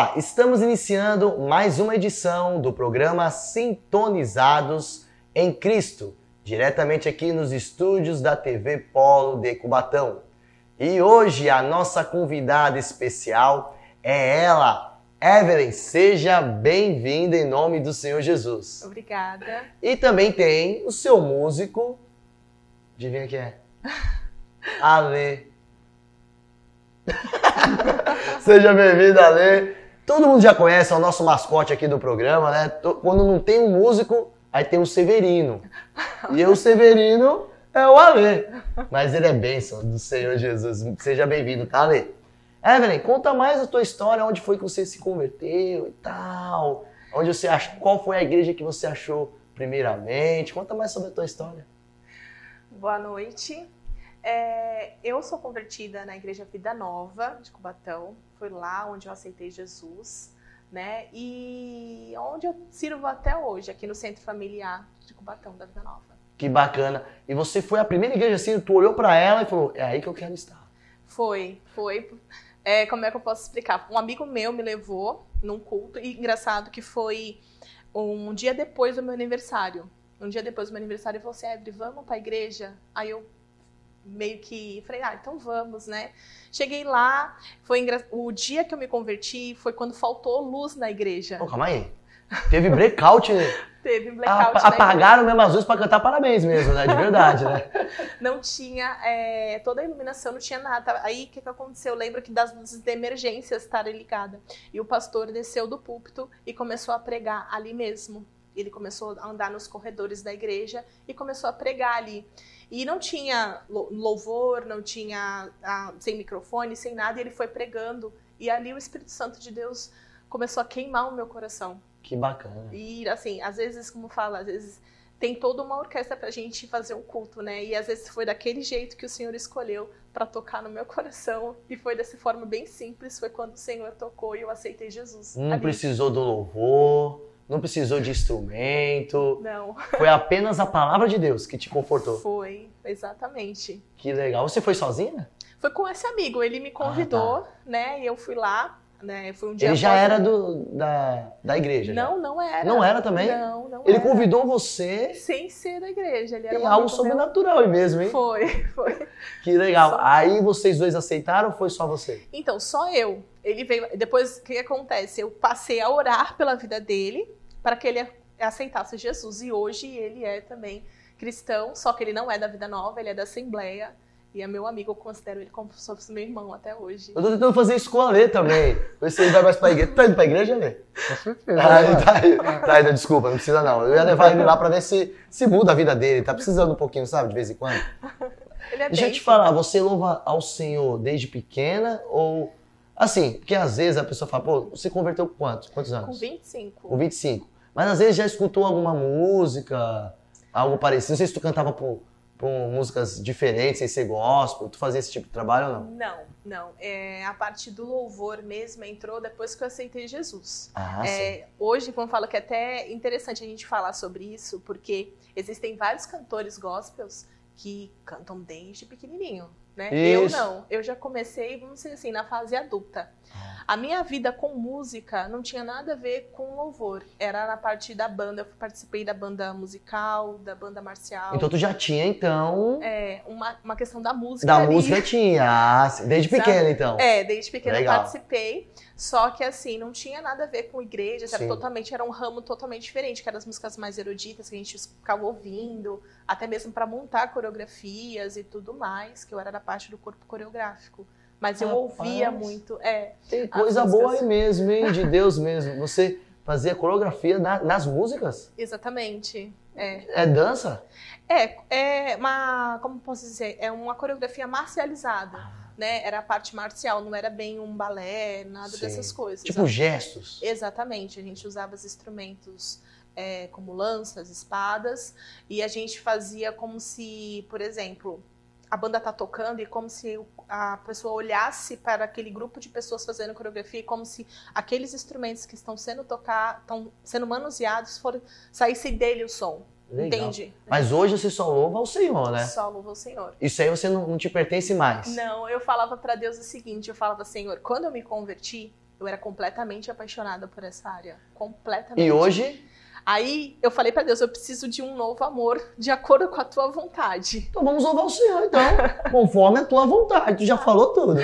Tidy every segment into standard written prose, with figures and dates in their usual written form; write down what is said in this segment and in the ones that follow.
Olá, estamos iniciando mais uma edição do programa Sintonizados em Cristo, diretamente aqui nos estúdios da TV Polo de Cubatão. E hoje a nossa convidada especial é ela, Evelyn. Seja bem-vinda em nome do Senhor Jesus. Obrigada. E também tem o seu músico, adivinha quem é? Ale. Seja bem-vindo, Ale. Todo mundo já conhece, é o nosso mascote aqui do programa, né? Quando não tem um músico, aí tem o Severino. E o Severino é o Ale. Mas ele é bênção do Senhor Jesus. Seja bem-vindo, tá, Ale? Evelyn, conta mais a tua história, onde foi que você se converteu e tal. Onde você qual foi a igreja que você achou primeiramente? Conta mais sobre a tua história. Boa noite. Eu sou convertida na Igreja Vida Nova de Cubatão. Foi lá onde eu aceitei Jesus, né? E onde eu sirvo até hoje, aqui no Centro Familiar de Cubatão, da Vida Nova. Que bacana. E você foi a primeira igreja assim, tu olhou pra ela e falou, é aí que eu quero estar. Foi. Como é que eu posso explicar? Um amigo meu me levou num culto, e engraçado que foi um dia depois do meu aniversário. Um dia depois do meu aniversário, ele falou assim, Evelyn, vamos pra igreja? Aí eu meio que falei, então vamos, né? Cheguei lá, o dia que eu me converti foi quando faltou luz na igreja. Oh, calma aí. Teve blackout, né? Teve blackout. Apagaram mesmo as luzes pra cantar parabéns mesmo, né? De verdade, né? Não tinha, toda a iluminação, não tinha nada. Aí, o que aconteceu? Eu lembro que das luzes de emergência estarem ligadas. E o pastor desceu do púlpito e começou a pregar ali mesmo. Ele começou a andar nos corredores da igreja e começou a pregar ali. E não tinha louvor, não tinha sem microfone, sem nada, e ele foi pregando. E ali o Espírito Santo de Deus começou a queimar o meu coração. Que bacana. E assim, às vezes, como fala, às vezes tem toda uma orquestra pra gente fazer um culto, né? E às vezes foi daquele jeito que o Senhor escolheu para tocar no meu coração. E foi dessa forma bem simples, foi quando o Senhor tocou e eu aceitei Jesus. Não precisou do louvor. Não precisou de instrumento. Não. Foi apenas a palavra de Deus que te confortou. Foi, exatamente. Que legal. Você foi sozinha? Foi com esse amigo. Ele me convidou, né? E eu fui lá, né? Foi um dia. Ele já era da igreja? Não era. Não era também? Não Ele era. convidou você. Sem ser da igreja. Ele era Tem algo sobrenatural aí mesmo, hein? Foi. Que legal. Aí vocês dois aceitaram ou foi só você? Então, só eu. Ele veio. Depois, o que acontece? Eu passei a orar pela vida dele para que ele aceitasse Jesus. E hoje ele é também cristão, só que ele não é da Vida Nova, ele é da Assembleia. E é meu amigo, eu considero ele como se fosse meu irmão até hoje. Eu tô tentando fazer isso com a Lê também. Ver se ele vai mais pra igreja. Tá indo pra igreja, Lê? Com certeza. Tá indo, desculpa, não precisa não. Eu ia levar ele lá pra ver se muda a vida dele. Tá precisando um pouquinho, sabe, de vez em quando. Ele é Deixa eu te falar, você louva ao Senhor desde pequena ou... Assim, porque às vezes a pessoa fala, pô, você converteu com quantos anos? Com 25. Com 25. Mas às vezes já escutou alguma música, algo parecido. Não sei se tu cantava por músicas diferentes, sem ser gospel. Tu fazia esse tipo de trabalho ou não? Não. A parte do louvor mesmo entrou depois que eu aceitei Jesus. Sim. Hoje, como eu falo, que é até interessante a gente falar sobre isso, porque existem vários cantores gospels que cantam desde pequenininho, né? Eu não. Eu já comecei, vamos dizer assim, na fase adulta. A minha vida com música não tinha nada a ver com louvor. Era na parte da banda. Eu participei da banda musical, da banda marcial. Então tu já tinha, então... uma questão da música Da ali. música tinha. Desde pequena, então. Desde pequena eu participei. Só que assim, não tinha nada a ver com igreja. Era um ramo totalmente diferente. Que eram as músicas mais eruditas que a gente ficava ouvindo. Até mesmo para montar coreografias e tudo mais. Que eu era da parte do corpo coreográfico. Mas eu ouvia muito. Tem coisa boa aí mesmo, hein? De Deus mesmo. Você fazia coreografia nas músicas? Exatamente. É dança? Como posso dizer? É uma coreografia marcializada. Né? Era a parte marcial, não era bem um balé, nada dessas coisas. Tipo gestos? Exatamente. A gente usava os instrumentos como lanças, espadas. E a gente fazia como se, por exemplo... a banda tá tocando e como se a pessoa olhasse para aquele grupo de pessoas fazendo coreografia e como se aqueles instrumentos que estão sendo manuseados saísse dele o som. Legal. Entende? Mas hoje você só louva ao Senhor, né? Só louva ao Senhor. Isso aí você não te pertence mais. Não, eu falava para Deus o seguinte, eu falava, Senhor, quando eu me converti, Eu era completamente apaixonada por essa área. Completamente. E hoje? Aí eu falei pra Deus, eu preciso de um novo amor de acordo com a tua vontade. Então vamos louvar o Senhor, então. Conforme a tua vontade. Tu já falou tudo.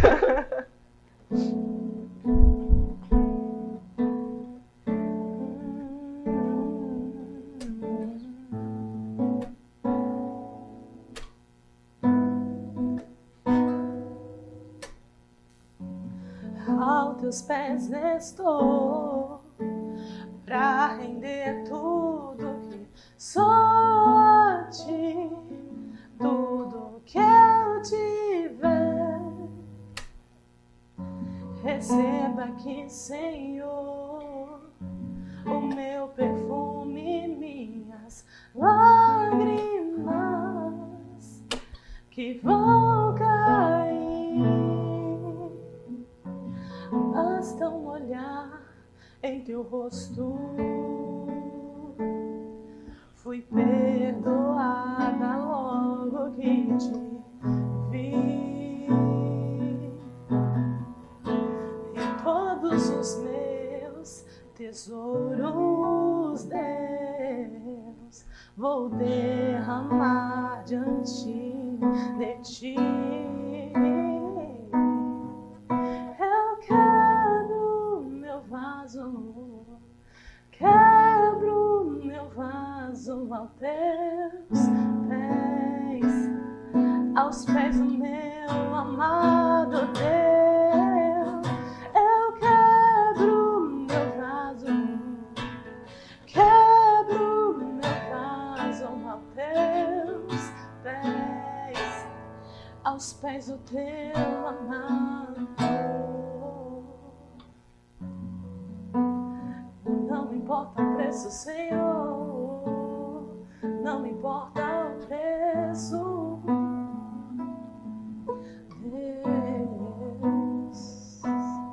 Aos teus pés estou, pra render tudo que sou a ti, tudo que eu tiver. Receba aqui, Senhor, o meu perfume, minhas lágrimas que vão cair. Basta um olhar em teu rosto, fui perdoada logo que te vi. E todos os meus tesouros, Deus, vou derramar diante de ti. Quebro meu vaso aos teus pés, aos pés do meu amado Deus. Eu quebro meu vaso aos teus pés, aos pés do teu amado. Não importa o preço, Senhor, não importa o preço, Deus.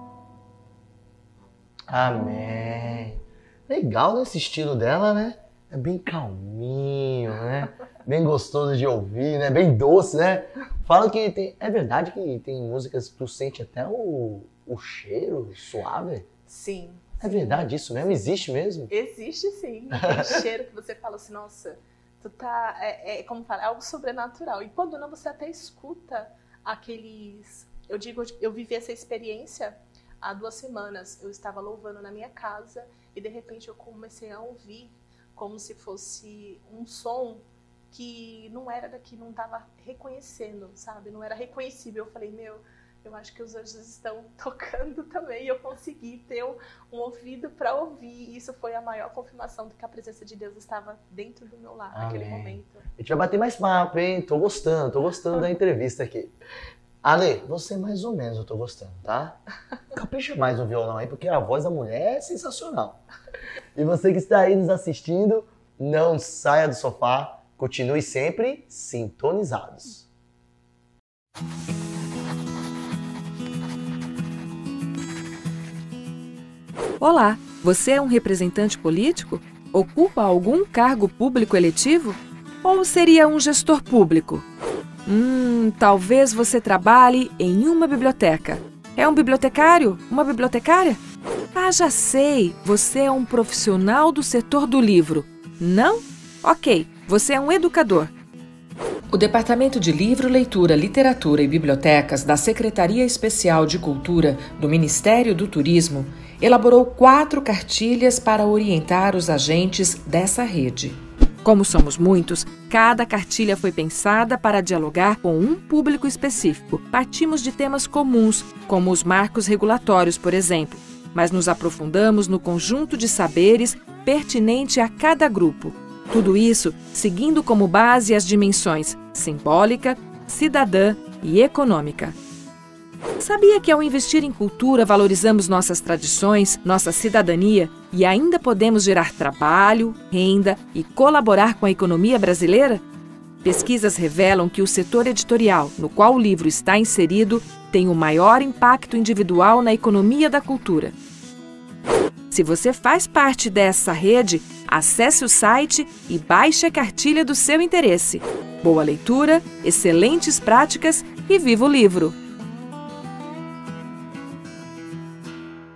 Amém. Legal nesse estilo dela, né? É bem calminho, né? Bem gostoso de ouvir, né? Bem doce, né? Fala que tem... É verdade que tem músicas que tu sente até o cheiro suave? Sim. É verdade isso mesmo? Existe mesmo? Existe sim. Tem cheiro que você fala assim, nossa, tu tá... como fala, é algo sobrenatural. E quando não, você até escuta aqueles... Eu vivi essa experiência há 2 semanas. Eu estava louvando na minha casa e de repente eu comecei a ouvir como se fosse um som que não era daqui, não estava reconhecendo, sabe? Não era reconhecível. Eu falei, eu acho que os anjos estão tocando também. E eu consegui ter um ouvido para ouvir. E isso foi a maior confirmação de que a presença de Deus estava dentro do meu lar naquele momento. A gente vai bater mais papo, hein? Tô gostando da entrevista aqui. Ale, você mais ou menos eu tô gostando, tá? Capricha mais no violão aí, porque a voz da mulher é sensacional. E você que está aí nos assistindo, não saia do sofá, continue sempre sintonizados. Olá, você é um representante político? Ocupa algum cargo público eletivo? Ou seria um gestor público? Talvez você trabalhe em uma biblioteca. É um bibliotecário? Uma bibliotecária? Ah, já sei! Você é um profissional do setor do livro. Não? Ok, você é um educador. O Departamento de Livro, Leitura, Literatura e Bibliotecas da Secretaria Especial de Cultura do Ministério do Turismo elaborou 4 cartilhas para orientar os agentes dessa rede. Como somos muitos, cada cartilha foi pensada para dialogar com um público específico. Partimos de temas comuns, como os marcos regulatórios, por exemplo, mas nos aprofundamos no conjunto de saberes pertinente a cada grupo. Tudo isso seguindo como base as dimensões simbólica, cidadã e econômica. Sabia que ao investir em cultura valorizamos nossas tradições, nossa cidadania e ainda podemos gerar trabalho, renda e colaborar com a economia brasileira? Pesquisas revelam que o setor editorial, no qual o livro está inserido, tem o maior impacto individual na economia da cultura. Se você faz parte dessa rede, acesse o site e baixe a cartilha do seu interesse. Boa leitura, excelentes práticas e viva o livro!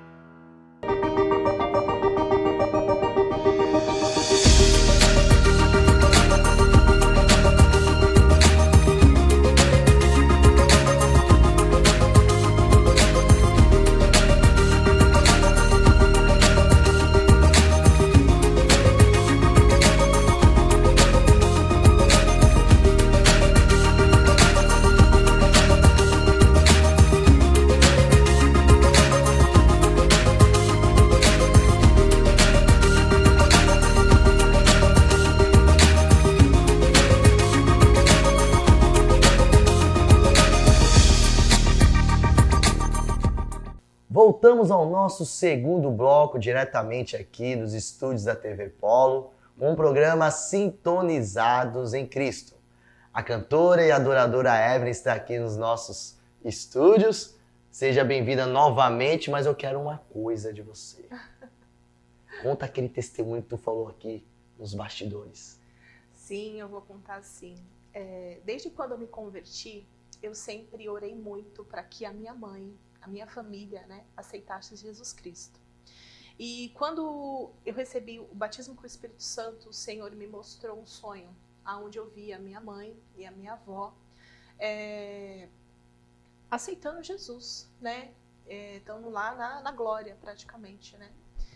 Voltamos ao nosso segundo bloco, diretamente aqui nos estúdios da TV Polo, com o programa Sintonizados em Cristo. A cantora e adoradora Evelyn está aqui nos nossos estúdios. Seja bem-vinda novamente, mas eu quero uma coisa de você. Conta aquele testemunho que tu falou aqui nos bastidores. Sim, eu vou contar sim. Desde quando eu me converti, eu sempre orei muito para que a minha mãe, a minha família, né, aceitasse Jesus Cristo. E quando eu recebi o batismo com o Espírito Santo, o Senhor me mostrou um sonho, onde eu via a minha mãe e a minha avó aceitando Jesus, né? Estando lá na glória, praticamente, né?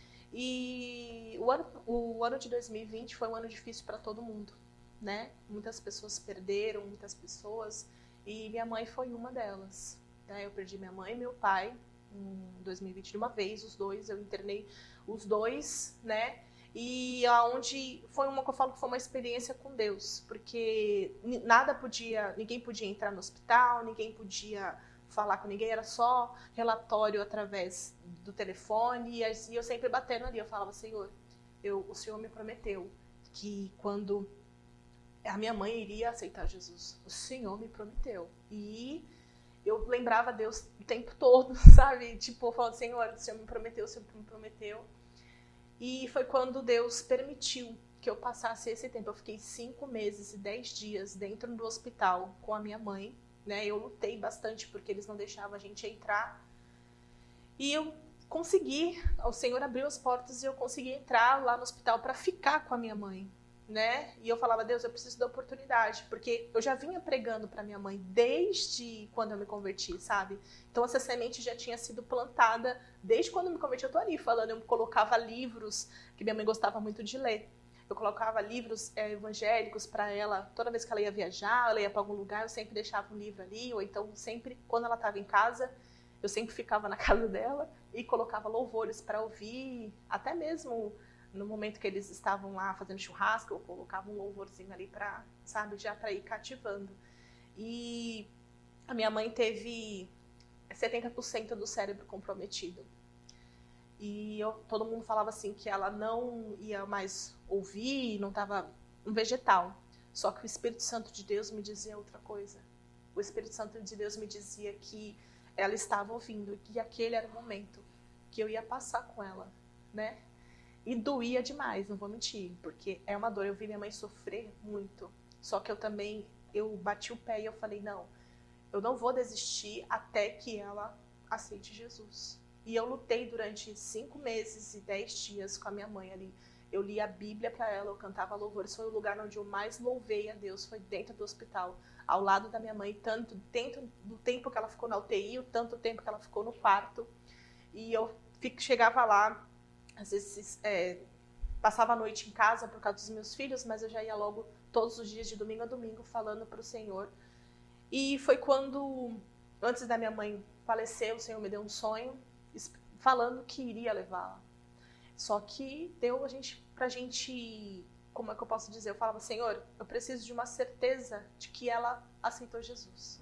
E o ano de 2020 foi um ano difícil para todo mundo, né? Muitas pessoas perderam, muitas pessoas, e minha mãe foi uma delas. Eu perdi minha mãe e meu pai em 2020 de uma vez, os dois, eu internei os dois, né? E aonde foi uma que eu falo que foi uma experiência com Deus, porque ninguém podia entrar no hospital, ninguém podia falar com ninguém, era só relatório através do telefone, e eu sempre batendo ali, eu falava, Senhor, o Senhor me prometeu que quando a minha mãe iria aceitar Jesus, o Senhor me prometeu, e eu lembrava Deus o tempo todo, sabe? Tipo, falando, Senhor, o Senhor me prometeu, o Senhor me prometeu. E foi quando Deus permitiu que eu passasse esse tempo. Eu fiquei 5 meses e 10 dias dentro do hospital com a minha mãe, né? Eu lutei bastante porque eles não deixavam a gente entrar. E eu consegui, o Senhor abriu as portas e eu consegui entrar lá no hospital para ficar com a minha mãe, né? E eu falava, Deus, eu preciso da oportunidade, porque eu já vinha pregando para minha mãe desde quando eu me converti, sabe? Então essa semente já tinha sido plantada desde quando eu me converti. Eu tô ali falando, eu colocava livros que minha mãe gostava muito de ler. Eu colocava livros evangélicos para ela, toda vez que ela ia viajar, ela ia para algum lugar, eu sempre deixava um livro ali, ou então sempre, quando ela estava em casa, eu sempre ficava na casa dela e colocava louvores para ouvir, até mesmo no momento que eles estavam lá fazendo churrasco, eu colocava um louvorzinho ali para, sabe, já para ir cativando. E a minha mãe teve 70% do cérebro comprometido. E todo mundo falava assim que ela não ia mais ouvir, não estava um vegetal. Só que o Espírito Santo de Deus me dizia outra coisa. O Espírito Santo de Deus me dizia que ela estava ouvindo e que aquele era o momento que eu ia passar com ela, né? E doía demais, não vou mentir, porque é uma dor. Eu vi minha mãe sofrer muito. Só que eu bati o pé e eu falei, não, eu não vou desistir até que ela aceite Jesus. E eu lutei durante 5 meses e 10 dias com a minha mãe ali. Eu li a Bíblia para ela, eu cantava louvores. Foi o lugar onde eu mais louvei a Deus, foi dentro do hospital, ao lado da minha mãe, tanto dentro do tempo que ela ficou na UTI, o tanto tempo que ela ficou no quarto. E eu chegava lá, às vezes passava a noite em casa por causa dos meus filhos, mas eu já ia logo todos os dias, de domingo a domingo, falando para o Senhor. E foi quando, antes da minha mãe falecer, o Senhor me deu um sonho, falando que iria levá-la. Só que deu pra gente, como é que eu posso dizer? Eu falava, Senhor, eu preciso de uma certeza de que ela aceitou Jesus.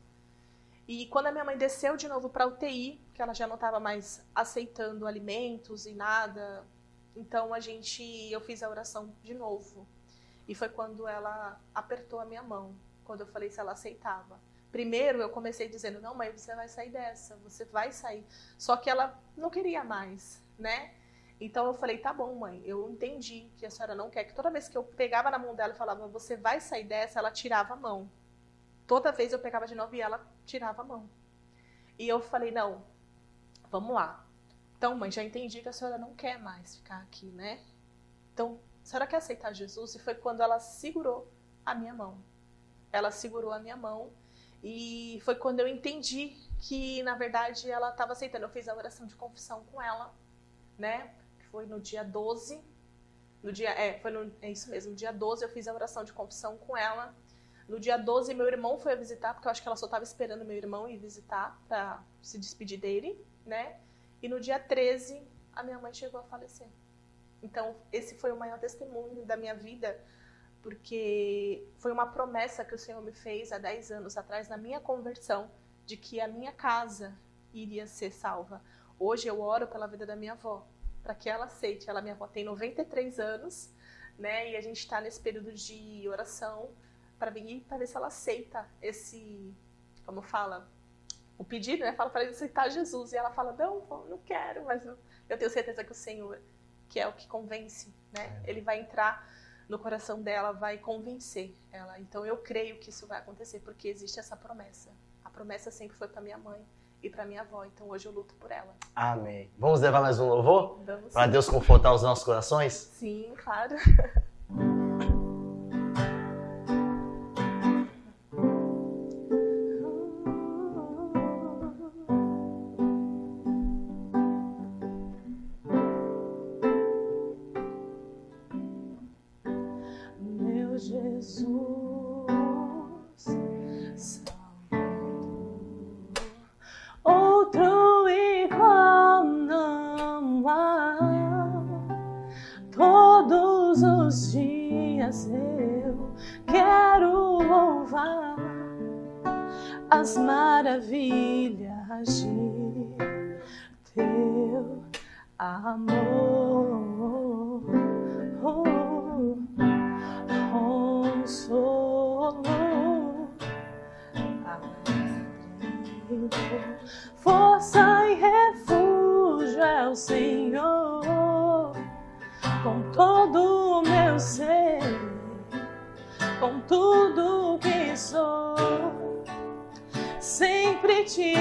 E quando a minha mãe desceu de novo para a UTI, que ela já não estava mais aceitando alimentos e nada, então eu fiz a oração de novo. E foi quando ela apertou a minha mão, quando eu falei se ela aceitava. Primeiro eu comecei dizendo, não, mãe, você vai sair dessa, você vai sair. Só que ela não queria mais, né? Então eu falei, tá bom, mãe, eu entendi que a senhora não quer. Que toda vez que eu pegava na mão dela e falava, você vai sair dessa, ela tirava a mão. Toda vez eu pegava de novo e ela tirava a mão. E eu falei, não, vamos lá. Então, mãe, já entendi que a senhora não quer mais ficar aqui, né? Então, a senhora quer aceitar Jesus? E foi quando ela segurou a minha mão. Ela segurou a minha mão e foi quando eu entendi que, na verdade, ela estava aceitando. Eu fiz a oração de confissão com ela, né? Que foi no dia 12. É isso mesmo, no dia 12 eu fiz a oração de confissão com ela. No dia 12, meu irmão foi a visitar, porque eu acho que ela só estava esperando meu irmão ir visitar para se despedir dele, né? E no dia 13, a minha mãe chegou a falecer. Então, esse foi o maior testemunho da minha vida, porque foi uma promessa que o Senhor me fez há 10 anos atrás, na minha conversão, de que a minha casa iria ser salva. Hoje eu oro pela vida da minha avó, para que ela aceite. Minha avó tem 93 anos, né? E a gente está nesse período de oração para ver se ela aceita esse, como fala, o pedido, né? Fala para ela aceitar Jesus. E ela fala, não quero, mas eu tenho certeza que o Senhor, que é o que convence, né? Ele vai entrar no coração dela, vai convencer ela. Então eu creio que isso vai acontecer, porque existe essa promessa. A promessa sempre foi para minha mãe e para minha avó, então hoje eu luto por ela. Amém. Vamos levar mais um louvor? Vamos. Para Deus confortar os nossos corações? Sim, claro. Meu Jesus, outro igual não há. Todos os dias eu quero louvar as maravilhas de teu amor. Consolo, abrigo, força e refúgio é o Senhor. Com todo o meu ser, com tudo que sou, sempre te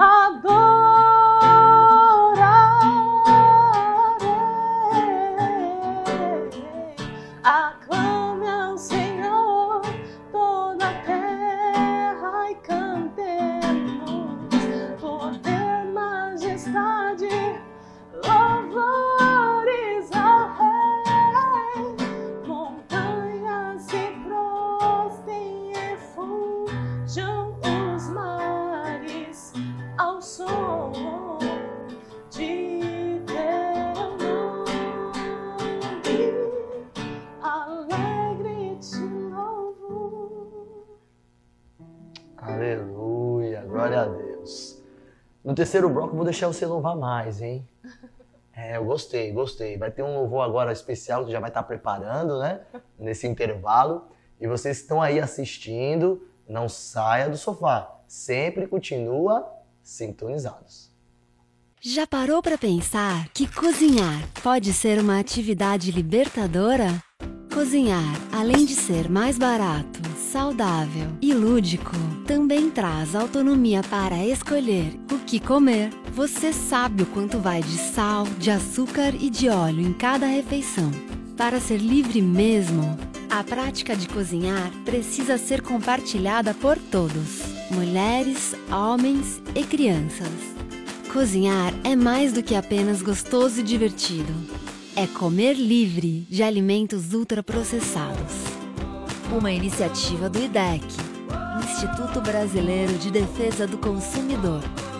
adorarei. Aclame ao Senhor toda a terra e cantemos poder, majestade, louvores ao Rei. Montanhas se prostem e fujam os mares ao som de teu nome. Alegre te louvo. Aleluia, glória a Deus. No terceiro bloco eu vou deixar você louvar mais, hein? Eu gostei. Vai ter um louvor agora especial que já vai estar preparando, né? Nesse intervalo. E vocês que estão aí assistindo, não saia do sofá. Sempre continua sintonizados. Já parou para pensar que cozinhar pode ser uma atividade libertadora? Cozinhar, além de ser mais barato, saudável e lúdico, também traz autonomia para escolher o que comer. Você sabe o quanto vai de sal, de açúcar e de óleo em cada refeição. Para ser livre mesmo, a prática de cozinhar precisa ser compartilhada por todos, mulheres, homens e crianças. Cozinhar é mais do que apenas gostoso e divertido. É comer livre de alimentos ultraprocessados. Uma iniciativa do IDEC, Instituto Brasileiro de Defesa do Consumidor.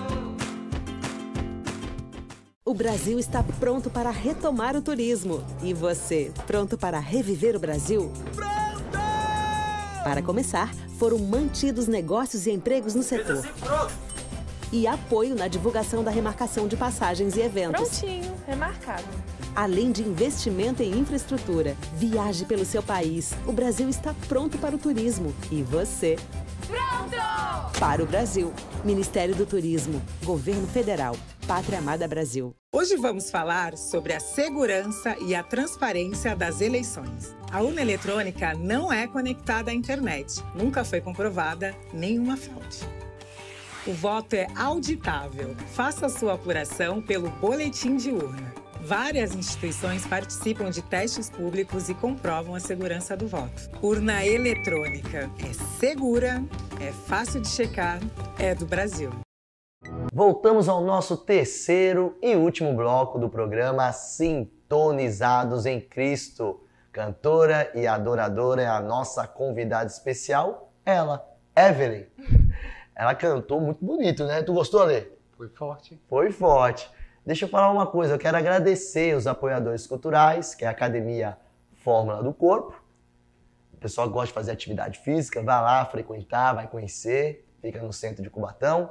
O Brasil está pronto para retomar o turismo. E você, pronto para reviver o Brasil? Pronto! Para começar, foram mantidos negócios e empregos no setor. E apoio na divulgação da remarcação de passagens e eventos. Prontinho, remarcado. Além de investimento em infraestrutura, viaje pelo seu país. O Brasil está pronto para o turismo. E você? Pronto! Para o Brasil. Ministério do Turismo. Governo Federal. Pátria Amada Brasil. Hoje vamos falar sobre a segurança e a transparência das eleições. A urna eletrônica não é conectada à internet. Nunca foi comprovada nenhuma fraude. O voto é auditável. Faça a sua apuração pelo boletim de urna. Várias instituições participam de testes públicos e comprovam a segurança do voto. Urna eletrônica é segura, é fácil de checar, é do Brasil. Voltamos ao nosso terceiro e último bloco do programa Sintonizados em Cristo. Cantora e adoradora é a nossa convidada especial, ela, Evelyn. Ela cantou muito bonito, né? Tu gostou, Alê? Foi forte. Foi forte. Deixa eu falar uma coisa, eu quero agradecer os apoiadores culturais, que é a Academia Fórmula do Corpo. O pessoal gosta de fazer atividade física, vai lá frequentar, vai conhecer, fica no centro de Cubatão.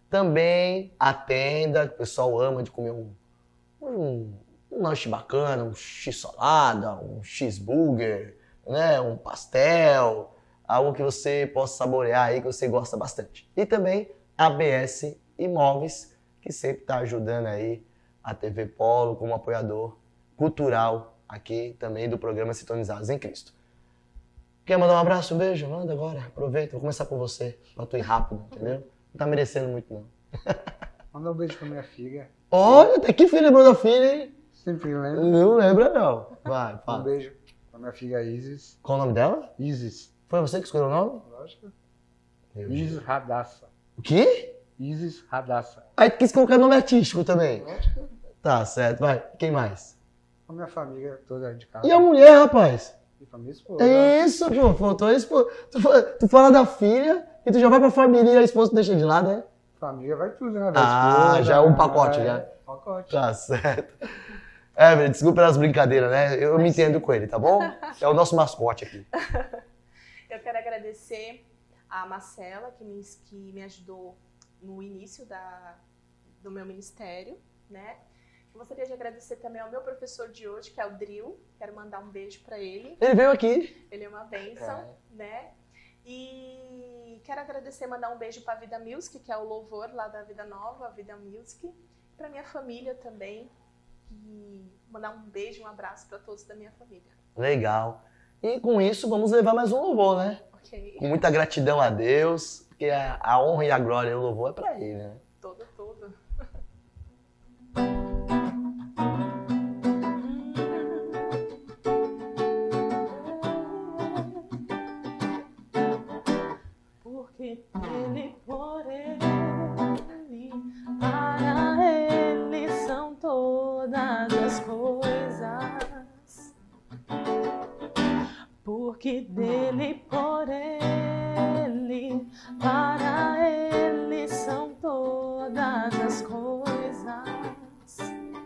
Também a tenda, que o pessoal ama de comer um lanche bacana, um x-salada, um x-burger, né? Um pastel, algo que você possa saborear aí, que você gosta bastante. E também a ABS Imóveis, que sempre está ajudando aí a TV Polo como apoiador cultural aqui também do programa Sintonizados em Cristo. Quer mandar um abraço, um beijo? Manda agora, aproveita, vou começar por você, pra tu ir rápido, entendeu? Não tá merecendo muito, não. Manda um beijo pra minha filha. Olha, até que filha lembrou da filha, hein? Sempre lembro. Não lembra, não. Vai, Um fala. beijo pra minha filha Isis. Qual o nome dela? Isis. Foi você que escolheu o nome? Lógico. Meu Isis Deus. Radassa. O quê? Isis Radassa. Aí tu quis colocar nome artístico também. Lógico. Tá, certo, vai. Quem mais? Com a minha família toda de casa. E a mulher, rapaz? E pra minha esposa. É isso, pô. Faltou a esposa. Tu fala da filha e tu já vai pra família e a esposa tu deixa de lado, né? Família vai tudo, né? Já é um pacote, já. Pacote. Tá certo. Velho, desculpa pelas brincadeiras, né? Eu me entendo com ele, tá bom? É o nosso mascote aqui. Eu quero agradecer a Marcela, que me ajudou no início do meu ministério, né? Eu gostaria de agradecer também ao meu professor de hoje, que é o Drill. Quero mandar um beijo para ele. Ele veio aqui. Ele é uma bênção, né? E quero agradecer, mandar um beijo para a Vida Music, que é o louvor lá da Vida Nova, a Vida Music. Para minha família também. E mandar um beijo, um abraço para todos da minha família. Legal. E com isso, vamos levar mais um louvor, né? Ok. Com muita gratidão a Deus, porque a honra e a glória e o louvor é pra Ele, né? Todo. Porque dele, por ele, para ele são todas as coisas. Porque dele, por ele, para ele são todas as coisas.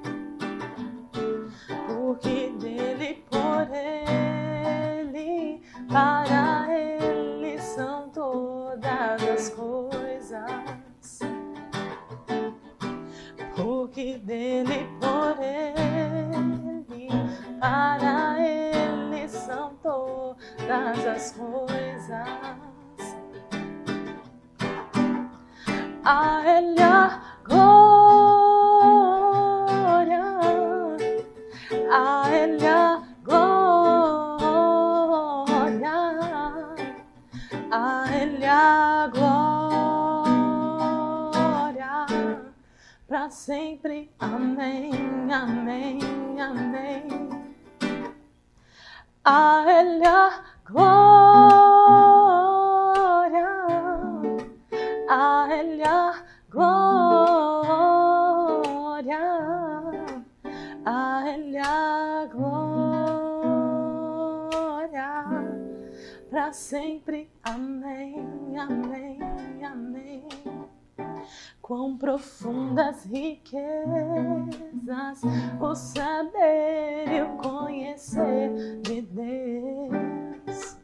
Porque dele, por ele, para ele são todas as coisas. Porque dele, por ele, para ele são todas as coisas. A ele a glória, a ele a glória, a ele a glória, para sempre. Amém, amém, amém. A ele a glória, a ele a glória, a ele a glória, para sempre. Amém, amém, amém. Quão profundas riquezas o saber e o conhecer de Deus.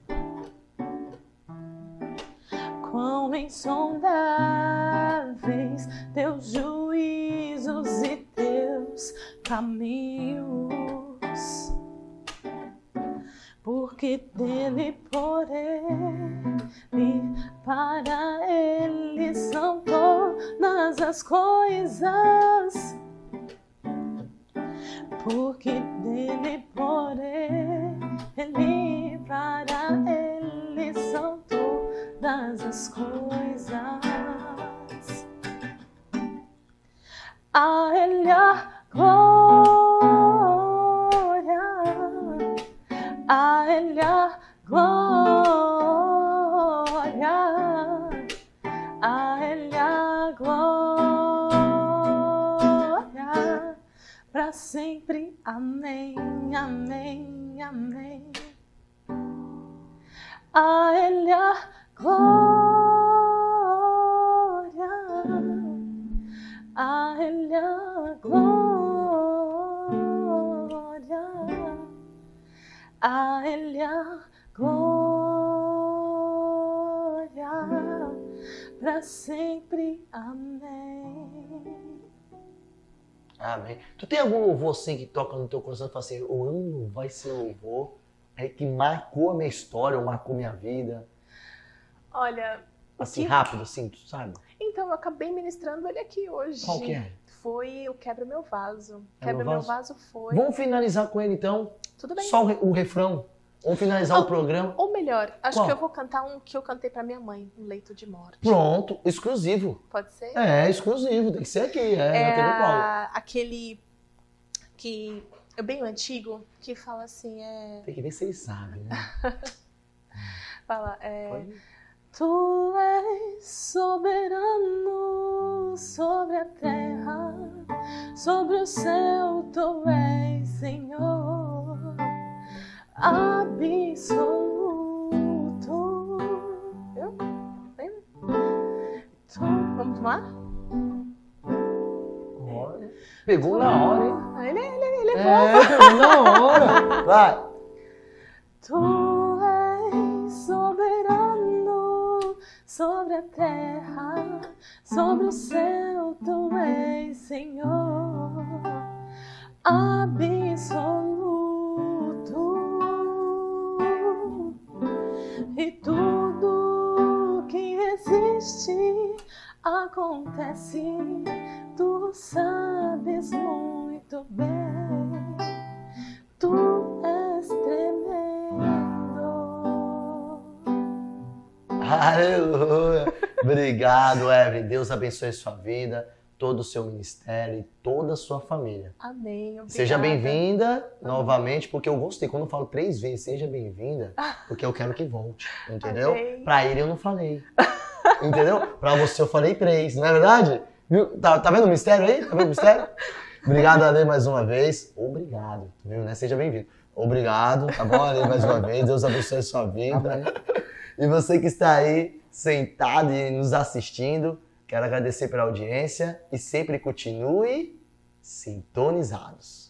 Quão insondáveis teus juízos e teus caminhos. Porque dele, por ele, para ele são todas as coisas. Porque dele, por ele, para ele são todas as coisas. A ele a glória, a ele a glória, a ele a glória, para sempre. Amém, amém, amém. A ele a glória, a ele a glória, a ele a glória, pra sempre. Amém. Amém. Tu tem algum louvor assim que toca no teu coração e fala assim, o ano vai ser louvor que marcou a minha história, ou marcou minha vida? Olha... Assim, rápido, assim, tu sabe? Então, eu acabei ministrando ele aqui hoje. Qual que é? Foi o Quebra Meu Vaso. Quebra Meu Vaso foi... Vamos finalizar com ele, então? Tudo bem. Só o refrão? Vamos finalizar o programa? Ou melhor, acho Qual? que eu vou cantar um que eu cantei pra minha mãe, Um Leito de Morte. Pronto, exclusivo. Pode ser? É, exclusivo, tem que ser aqui, na TV Paulo. Aquele que é bem antigo, que fala assim, Tem que ver se ele sabe, né? Fala, Tu és soberano sobre a terra, sobre o céu, Tu és Senhor, absoluto. Viu? Vamos tomar? Pegou na hora, hein? Ele é bom. Pegou na hora. Vai. Tu és soberano sobre a terra, sobre o céu, Tu és Senhor, absoluto. E tudo que existe acontece, Tu sabes muito bem, Tu és tremendo. Aleluia. Obrigado, Evelyn. Deus abençoe sua vida, todo o seu ministério e toda a sua família. Amém. Obrigada. Seja bem-vinda novamente, porque eu gostei. Quando eu falo 3 vezes, seja bem-vinda, porque eu quero que volte, entendeu? Amém. Pra ele eu não falei, entendeu? Pra você eu falei 3, não é verdade? Viu? Tá vendo o mistério aí? Tá vendo o mistério? Obrigado, Ale, mais uma vez. Obrigado, viu, né? Seja bem-vindo. Obrigado, tá bom, Ale, mais uma vez. Deus abençoe a sua vida. E você que está aí, sentado e nos assistindo, quero agradecer pela audiência e sempre continue sintonizados.